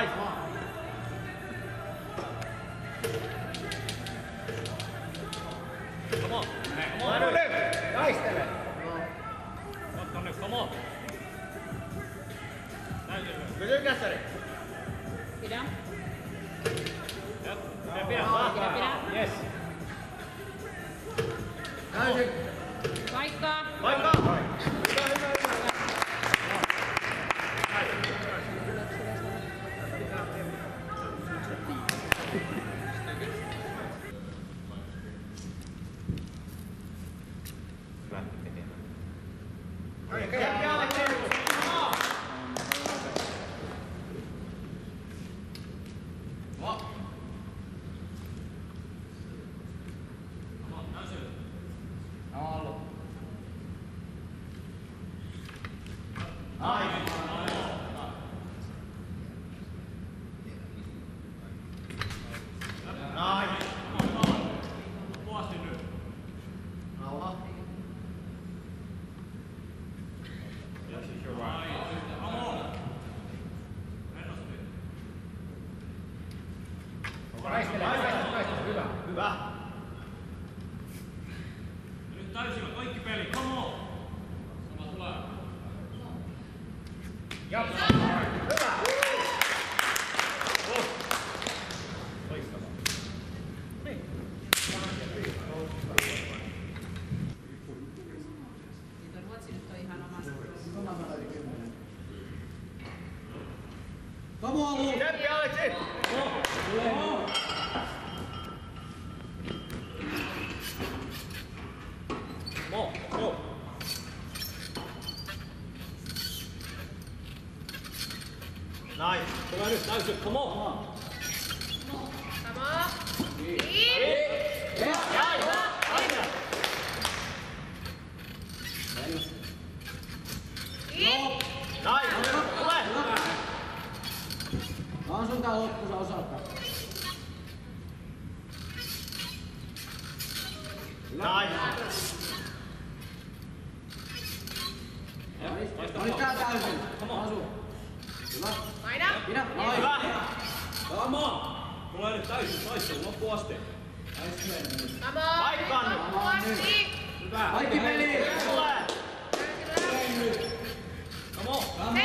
Come on. Come on. Taistele. Come on. Pysy kässäri. Pidä. Pidä. Yes. Täysin. Paikkaa. Paikkaa. Hyvä. Hyvä. Nyt täysillä kaikki peli. Come on. Sama tulee. Jatka. Hyvä. Loistavaa. Niin. Niitä Ruotsi nyt on ihan omassa. Come on, Lu. Tsemppi, Aleksi. Nice. Tulee nyt täysin. Come on. Sama. Vaan sun tää loppuun osalta. Oli tää täysin. Asu. Hyvä. Paina. Pidä. Hyvä. Come on. Tulee nyt täysin taistelu loppuun asti. Sama. Paikkaan nyt. Loppuasti. Hyvä. Kaikki peliin. Come on.